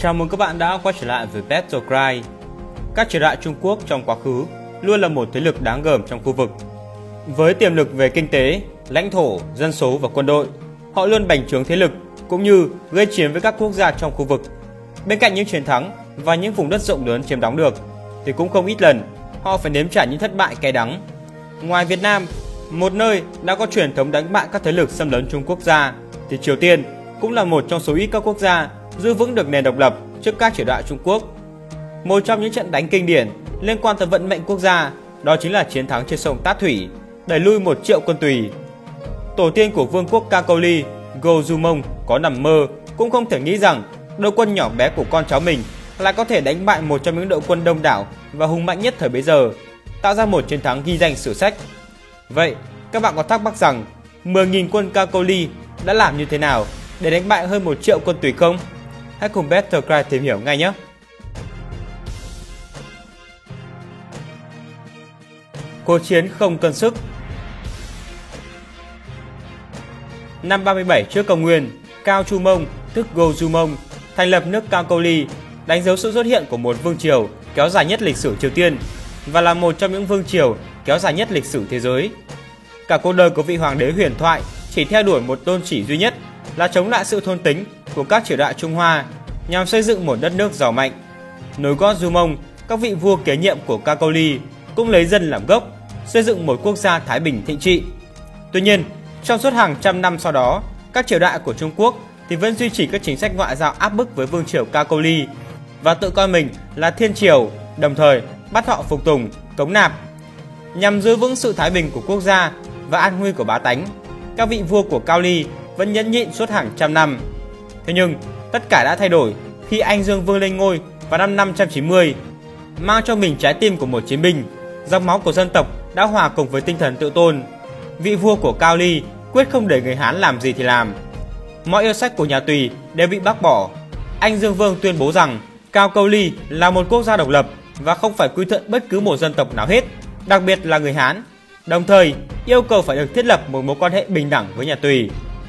Chào mừng các bạn đã quay trở lại với Battlecry. Các triều đại Trung Quốc trong quá khứ luôn là một thế lực đáng gờm trong khu vực. Với tiềm lực về kinh tế, lãnh thổ, dân số và quân đội, họ luôn bành trướng thế lực cũng như gây chiến với các quốc gia trong khu vực. Bên cạnh những chiến thắng và những vùng đất rộng lớn chiếm đóng được, thì cũng không ít lần họ phải nếm trải những thất bại cay đắng. Ngoài Việt Nam, một nơi đã có truyền thống đánh bại các thế lực xâm lấn Trung Quốc ra, thì Triều Tiên cũng là một trong số ít các quốc gia giữ vững được nền độc lập trước các triều đại Trung Quốc. Một trong những trận đánh kinh điển liên quan tới vận mệnh quốc gia đó chính là chiến thắng trên sông Tát Thủy, đẩy lui 1 triệu quân Tùy. Tổ tiên của vương quốc Kakoli, Gojumong có nằm mơ cũng không thể nghĩ rằng đội quân nhỏ bé của con cháu mình lại có thể đánh bại một trong những đội quân đông đảo và hùng mạnh nhất thời bấy giờ, tạo ra một chiến thắng ghi danh sử sách. Vậy, các bạn có thắc mắc rằng 10.000 quân Kakoli đã làm như thế nào để đánh bại hơn 1 triệu quân Tùy không? Hãy cùng Battlecry tìm hiểu ngay nhé! Cuộc chiến không cân sức. Năm 37 trước công nguyên, Cao Chu Mông, tức Gojumong, thành lập nước Kakoli, đánh dấu sự xuất hiện của một vương triều kéo dài nhất lịch sử Triều Tiên và là một trong những vương triều kéo dài nhất lịch sử thế giới. Cả cuộc đời của vị hoàng đế huyền thoại chỉ theo đuổi một tôn chỉ duy nhất là chống lại sự thôn tính của các triều đại Trung Hoa nhằm xây dựng một đất nước giàu mạnh. Nối gót Jumong, các vị vua kế nhiệm của Kakoli cũng lấy dân làm gốc, xây dựng một quốc gia thái bình thịnh trị. Tuy nhiên, trong suốt hàng trăm năm sau đó, các triều đại của Trung Quốc thì vẫn duy trì các chính sách ngoại giao áp bức với vương triều Kakoli và tự coi mình là thiên triều, đồng thời bắt họ phục tùng, cống nạp. Nhằm giữ vững sự thái bình của quốc gia và an nguy của bá tánh, các vị vua của Cao Ly vẫn nhẫn nhịn suốt hàng trăm năm. Thế nhưng, tất cả đã thay đổi khi Anh Dương Vương lên ngôi vào năm 590, mang cho mình trái tim của một chiến binh, dòng máu của dân tộc đã hòa cùng với tinh thần tự tôn. Vị vua của Cao Ly quyết không để người Hán làm gì thì làm. Mọi yêu sách của nhà Tùy đều bị bác bỏ. Anh Dương Vương tuyên bố rằng Cao Câu Ly là một quốc gia độc lập và không phải quy thuận bất cứ một dân tộc nào hết, đặc biệt là người Hán. Đồng thời yêu cầu phải được thiết lập một mối quan hệ bình đẳng với nhà Tùy.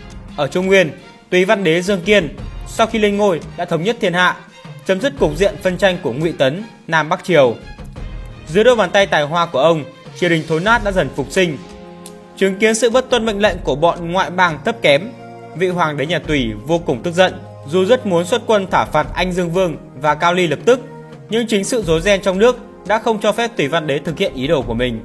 Ở Trung Nguyên, Tùy Văn Đế Dương Kiên sau khi lên ngôi đã thống nhất thiên hạ, chấm dứt cục diện phân tranh của Ngụy Tấn, Nam Bắc Triều. Dưới đôi bàn tay tài hoa của ông, triều đình thối nát đã dần phục sinh. Chứng kiến sự bất tuân mệnh lệnh của bọn ngoại bang thấp kém, vị hoàng đế nhà Tùy vô cùng tức giận. Dù rất muốn xuất quân thảo phạt Anh Dương Vương và Cao Ly lập tức, nhưng chính sự rối ren trong nước đã không cho phép Tùy Văn Đế thực hiện ý đồ của mình.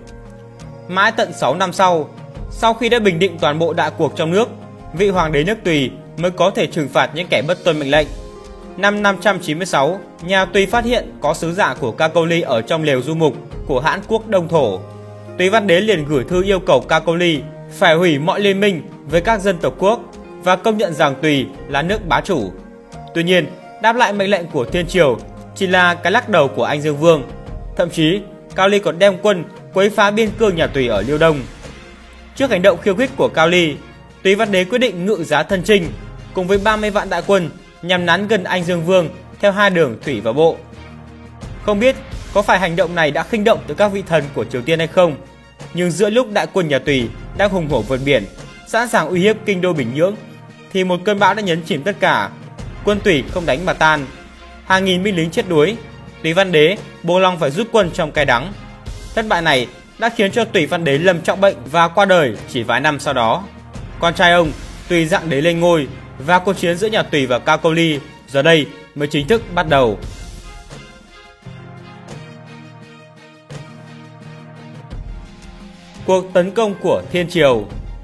Mãi tận 6 năm sau khi đã bình định toàn bộ đại cuộc trong nước, vị hoàng đế nước Tùy mới có thể trừng phạt những kẻ bất tuân mệnh lệnh. Năm 596, nhà Tùy phát hiện có sứ giả của Kakoli ở trong lều du mục của Hãn quốc Đông Thổ. Tùy Văn Đế liền gửi thư yêu cầu Kakoli phải hủy mọi liên minh với các dân tộc quốc và công nhận rằng Tùy là nước bá chủ. Tuy nhiên, đáp lại mệnh lệnh của Thiên Triều chỉ là cái lắc đầu của Anh Dương Vương. Thậm chí, Cao Ly còn đem quân quấy phá biên cương nhà Tùy ở Liêu Đông. Trước hành động khiêu khích của Cao Ly, Tùy Văn Đế quyết định ngự giá thân chinh cùng với 30 vạn đại quân nhằm nắn gần Anh Dương Vương theo hai đường thủy và bộ. Không biết có phải hành động này đã khinh động tới các vị thần của Triều Tiên hay không, nhưng giữa lúc đại quân nhà Tùy đang hùng hổ vượt biển, sẵn sàng uy hiếp kinh đô Bình Nhưỡng, thì một cơn bão đã nhấn chìm tất cả. Quân Tùy không đánh mà tan, hàng nghìn binh lính chết đuối. Tùy Văn Đế buộc lòng phải rút quân trong cay đắng. Thất bại này đã khiến cho Tùy Văn Đế lâm trọng bệnh và qua đời chỉ vài năm sau đó. Con trai ông Tùy Dạng Đế lên ngôi và cuộc chiến giữa nhà Tùy và Kakoli giờ đây mới chính thức bắt đầu. Cuộc tấn công của Thiên Triều.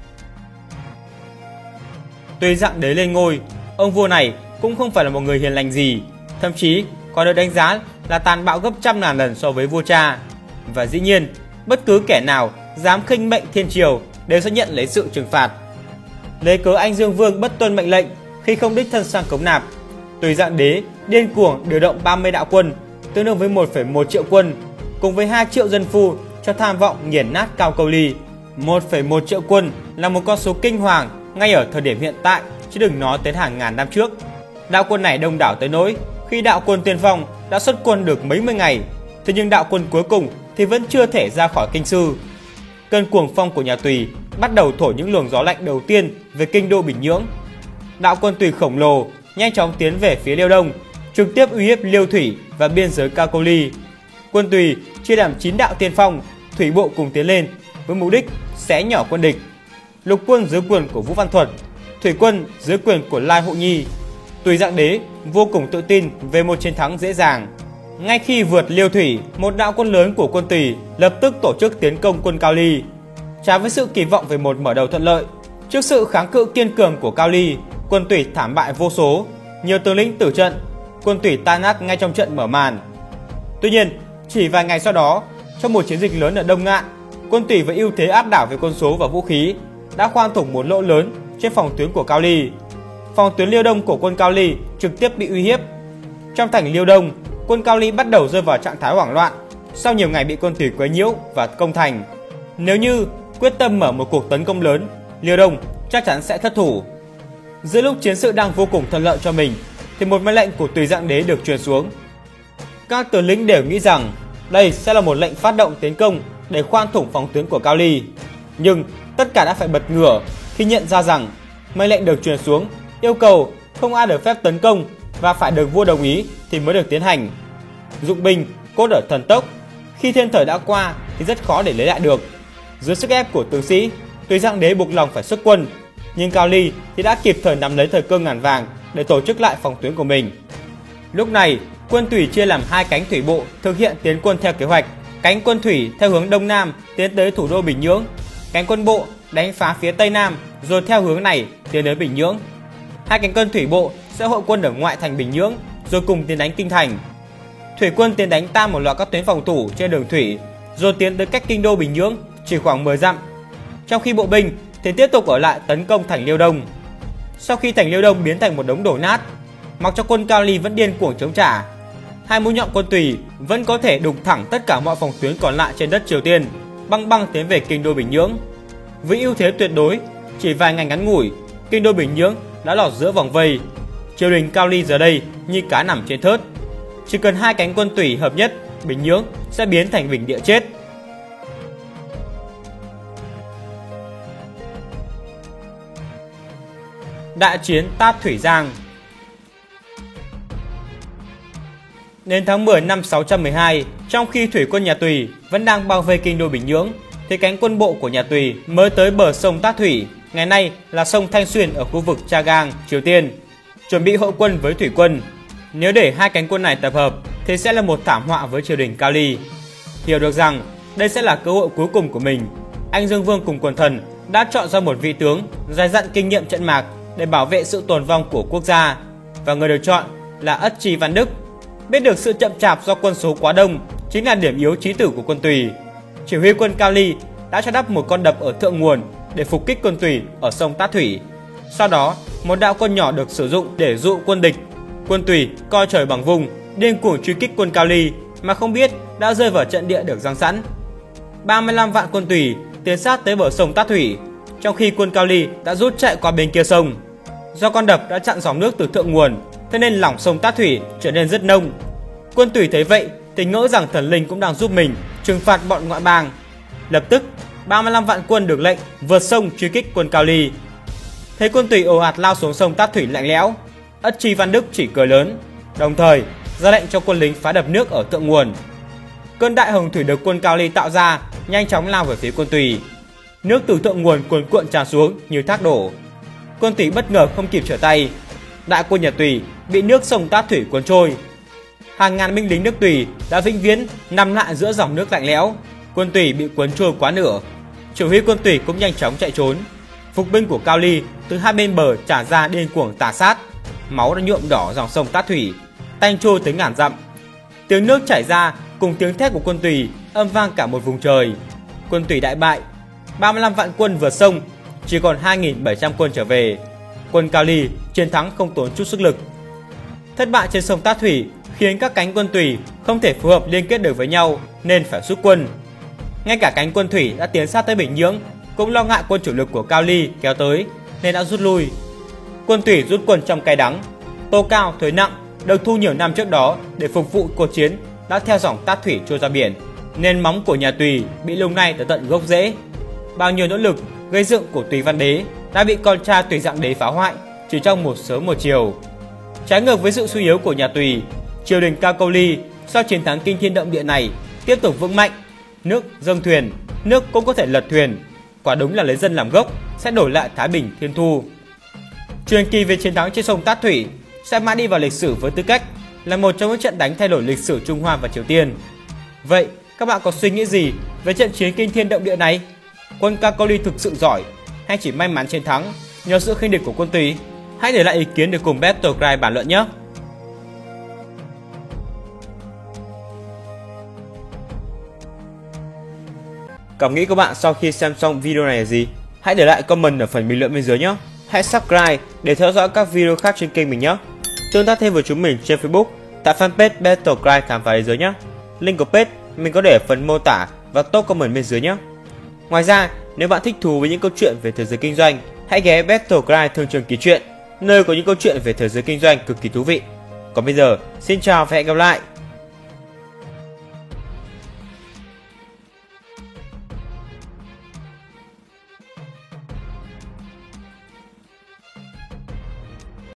Tùy Dạng Đế lên ngôi, ông vua này cũng không phải là một người hiền lành gì, thậm chí còn được đánh giá là tàn bạo gấp trăm ngàn lần so với vua cha. Và dĩ nhiên, bất cứ kẻ nào dám khinh mệnh Thiên Triều đều sẽ nhận lấy sự trừng phạt. Lấy cớ Anh Dương Vương bất tuân mệnh lệnh khi không đích thân sang cống nạp, Tùy Dạng Đế điên cuồng điều động 30 đạo quân, tương đương với 1,1 triệu quân, cùng với 2 triệu dân phu cho tham vọng nghiền nát Cao Câu Ly. 1,1 triệu quân là một con số kinh hoàng ngay ở thời điểm hiện tại, chứ đừng nói tới hàng ngàn năm trước. Đạo quân này đông đảo tới nỗi khi đạo quân tiên phong đã xuất quân được mấy mươi ngày, thế nhưng đạo quân cuối cùng thì vẫn chưa thể ra khỏi kinh sư. Cơn cuồng phong của nhà Tùy bắt đầu thổi những luồng gió lạnh đầu tiên về kinh đô Bình Nhưỡng. Đạo quân Tùy khổng lồ nhanh chóng tiến về phía Liêu Đông, trực tiếp uy hiếp Liêu Thủy và biên giới Cao Câu Ly. Quân Tùy chia làm 9 đạo tiên phong, thủy bộ cùng tiến lên với mục đích xé nhỏ quân địch. Lục quân dưới quyền của Vũ Văn Thuật, thủy quân dưới quyền của Lai Hộ Nhi. Tùy Dạng Đế vô cùng tự tin về một chiến thắng dễ dàng. Ngay khi vượt Liêu Thủy, một đạo quân lớn của quân Tùy lập tức tổ chức tiến công quân Cao Ly. Trái với sự kỳ vọng về một mở đầu thuận lợi, trước sự kháng cự kiên cường của Cao Ly, quân Tùy thảm bại vô số, nhiều tướng lĩnh tử trận, quân Tùy tan nát ngay trong trận mở màn. Tuy nhiên, chỉ vài ngày sau đó, trong một chiến dịch lớn ở Đông Ngạn, quân Tùy với ưu thế áp đảo về quân số và vũ khí đã khoan thủng một lỗ lớn trên phòng tuyến của Cao Ly. Phòng tuyến Liêu Đông của quân Cao Ly trực tiếp bị uy hiếp. Trong thành Liêu Đông, quân Cao Ly bắt đầu rơi vào trạng thái hoảng loạn sau nhiều ngày bị quân Tùy quấy nhiễu và công thành. Nếu như quyết tâm mở một cuộc tấn công lớn, Liêu Đông chắc chắn sẽ thất thủ. Giữa lúc chiến sự đang vô cùng thuận lợi cho mình, thì một mệnh lệnh của Tùy Dạng Đế được truyền xuống. Các tướng lĩnh đều nghĩ rằng đây sẽ là một lệnh phát động tiến công để khoan thủng phòng tuyến của Cao Ly. Nhưng tất cả đã phải bật ngửa khi nhận ra rằng mệnh lệnh được truyền xuống yêu cầu không ai được phép tấn công và phải được vua đồng ý thì mới được tiến hành. Dụng binh cốt ở thần tốc, khi thiên thời đã qua thì rất khó để lấy lại được. Dưới sức ép của tướng sĩ, Tùy Dạng Đế buộc lòng phải xuất quân, nhưng Cao Ly thì đã kịp thời nắm lấy thời cơ ngàn vàng để tổ chức lại phòng tuyến của mình. Lúc này, quân Tùy chia làm 2 cánh thủy bộ thực hiện tiến quân theo kế hoạch. Cánh quân thủy theo hướng đông nam tiến tới thủ đô Bình Nhưỡng, cánh quân bộ đánh phá phía tây nam rồi theo hướng này tiến đến Bình Nhưỡng. 2 cánh quân thủy bộ sẽ hội quân ở ngoại thành Bình Nhưỡng rồi cùng tiến đánh kinh thành. Thủy quân tiến đánh tan một loạt các tuyến phòng thủ trên đường thủy rồi tiến tới cách kinh đô Bình Nhưỡng chỉ khoảng 10 dặm. Trong khi bộ binh thì tiếp tục ở lại tấn công thành Liêu Đông. Sau khi thành Liêu Đông biến thành một đống đổ nát, mặc cho quân Cao Ly vẫn điên cuồng chống trả, 2 mũi nhọn quân Tùy vẫn có thể đụng thẳng tất cả mọi phòng tuyến còn lại trên đất Triều Tiên, băng băng tiến về kinh đô Bình Nhưỡng. Với ưu thế tuyệt đối, chỉ vài ngày ngắn ngủi, kinh đô Bình Nhưỡng đã lọt giữa vòng vây. Triều đình Cao Ly giờ đây như cá nằm trên thớt. Chỉ cần 2 cánh quân Tùy hợp nhất, Bình Nhưỡng sẽ biến thành bình địa chết. Đại chiến Tát Thủy Giang. Đến tháng 10 năm 612, trong khi thủy quân nhà Tùy vẫn đang bao vây kinh đô Bình Nhưỡng, thì cánh quân bộ của nhà Tùy mới tới bờ sông Tát Thủy, ngày nay là sông Thanh Xuyên ở khu vực Chagang, Triều Tiên, chuẩn bị hội quân với thủy quân. Nếu để 2 cánh quân này tập hợp thì sẽ là một thảm họa với triều đình Cao Ly. Hiểu được rằng đây sẽ là cơ hội cuối cùng của mình, anh Dương Vương cùng quần thần đã chọn ra một vị tướng dày dặn kinh nghiệm trận mạc để bảo vệ sự tồn vong của quốc gia, và người được chọn là Ất Tri Văn Đức. Biết được sự chậm chạp do quân số quá đông chính là điểm yếu chí tử của quân Tùy, chỉ huy quân Cao Ly đã cho đắp một con đập ở thượng nguồn để phục kích quân Tùy ở sông Tát Thủy. Sau đó, một đạo quân nhỏ được sử dụng để dụ quân địch. Quân Tùy coi trời bằng vùng, điên cuồng truy kích quân Cao Ly mà không biết đã rơi vào trận địa được giăng sẵn. 35 vạn quân Tùy tiến sát tới bờ sông Tát Thủy, trong khi quân Cao Ly đã rút chạy qua bên kia sông. Do con đập đã chặn dòng nước từ thượng nguồn, thế nên lòng sông Tát Thủy trở nên rất nông. Quân Tùy thấy vậy thì ngỡ rằng thần linh cũng đang giúp mình trừng phạt bọn ngoại bang. Lập tức 35 vạn quân được lệnh vượt sông truy kích quân Cao Ly. Thấy quân Tùy ồ ạt lao xuống sông Tát Thủy lạnh lẽo, Ất Tri Văn Đức chỉ cười lớn, đồng thời ra lệnh cho quân lính phá đập nước ở thượng nguồn. Cơn đại hồng thủy được quân Cao Ly tạo ra nhanh chóng lao về phía quân Tùy. Nước từ thượng nguồn cuồn cuộn tràn xuống như thác đổ. Quân Tùy bất ngờ không kịp trở tay, đại quân nhà Tùy bị nước sông Tát Thủy cuốn trôi. Hàng ngàn binh lính nước Tùy đã vĩnh viễn nằm lại giữa dòng nước lạnh lẽo. Quân Tùy bị cuốn trôi quá nửa, chỉ huy quân Tùy cũng nhanh chóng chạy trốn. Phục binh của Cao Ly từ hai bên bờ trả ra điên cuồng tàn sát, máu đã nhuộm đỏ dòng sông Tát Thủy, tanh trôi tới ngàn dặm. Tiếng nước chảy ra cùng tiếng thét của quân Tùy âm vang cả một vùng trời. Quân Tùy đại bại, 35 vạn quân vượt sông, chỉ còn 2.700 quân trở về. Quân Cao Ly chiến thắng không tốn chút sức lực. Thất bại trên sông Tát Thủy khiến các cánh quân Tùy không thể phối hợp liên kết được với nhau nên phải rút quân. Ngay cả cánh quân Thủy đã tiến sát tới Bình Nhưỡng cũng lo ngại quân chủ lực của Cao Ly kéo tới nên đã rút lui. Quân Tùy rút quân trong cay đắng. Tô cao thuế nặng được thu nhiều năm trước đó để phục vụ cuộc chiến đã theo dòng Tát Thủy trôi ra biển, nên móng của nhà Tùy bị lung lay tới tận gốc rễ. Bao nhiêu nỗ lực gây dựng của Tùy Văn Đế đã bị con trai Tùy Dạng Đế phá hoại chỉ trong một sớm một chiều. Trái ngược với sự suy yếu của nhà Tùy, triều đình Cao Câu Ly sau chiến thắng kinh thiên động địa này tiếp tục vững mạnh. Nước dâng thuyền, nước cũng có thể lật thuyền. Quả đúng là lấy dân làm gốc sẽ đổi lại thái bình thiên thu. Truyền kỳ về chiến thắng trên sông Tát Thủy sẽ mãi đi vào lịch sử với tư cách là một trong những trận đánh thay đổi lịch sử Trung Hoa và Triều Tiên. Vậy các bạn có suy nghĩ gì về trận chiến kinh thiên động địa này? Quân Cao Câu Ly thực sự giỏi hay chỉ may mắn chiến thắng nhờ sự khinh địch của quân Tùy? Hãy để lại ý kiến để cùng Battlecry bàn luận nhé! Cảm nghĩ của bạn sau khi xem xong video này là gì? Hãy để lại comment ở phần bình luận bên dưới nhé! Hãy subscribe để theo dõi các video khác trên kênh mình nhé! Tương tác thêm với chúng mình trên Facebook tại fanpage Battlecry khám phá thế giới nhé! Link của page mình có để ở phần mô tả và top comment bên dưới nhé! Ngoài ra, nếu bạn thích thú với những câu chuyện về thế giới kinh doanh, hãy ghé Battlecry Thương trường ký chuyện, nơi có những câu chuyện về thế giới kinh doanh cực kỳ thú vị. Còn bây giờ, xin chào và hẹn gặp lại!